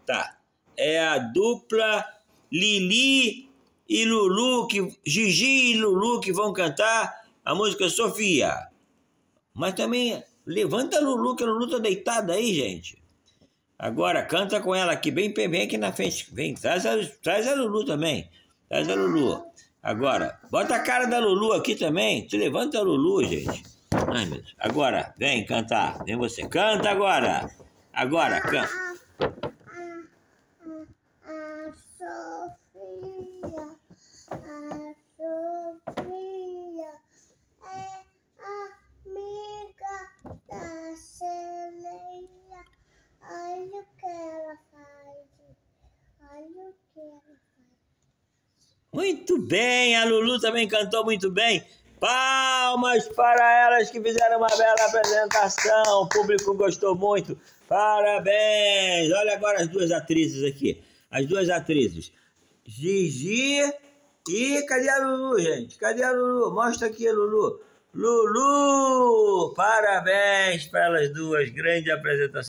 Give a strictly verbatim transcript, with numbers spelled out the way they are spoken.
Tá. É a dupla Lili e Lulu, que, Gigi e Lulu que vão cantar a música Sofia. Mas também levanta a Lulu, que a Lulu tá deitada aí, gente. Agora canta com ela aqui, bem, bem aqui na frente. Vem, traz a, traz a Lulu também. Traz a Lulu. Agora, bota a cara da Lulu aqui também. Te levanta a Lulu, gente. Ai, meu Deus. Agora, vem cantar. Vem você. Canta agora. Agora, canta. A Sofia, a Sofia é amiga da sereia. Olha o que ela faz. Olha o que ela faz. Muito bem, a Lulu também cantou muito bem. Palmas para elas que fizeram uma bela apresentação. O público gostou muito. Parabéns! Olha agora as duas atrizes aqui. As duas atrizes. Gigi e... Cadê a Lulu, gente? Cadê a Lulu? Mostra aqui a Lulu. Lulu! Parabéns para elas duas. Grande apresentação.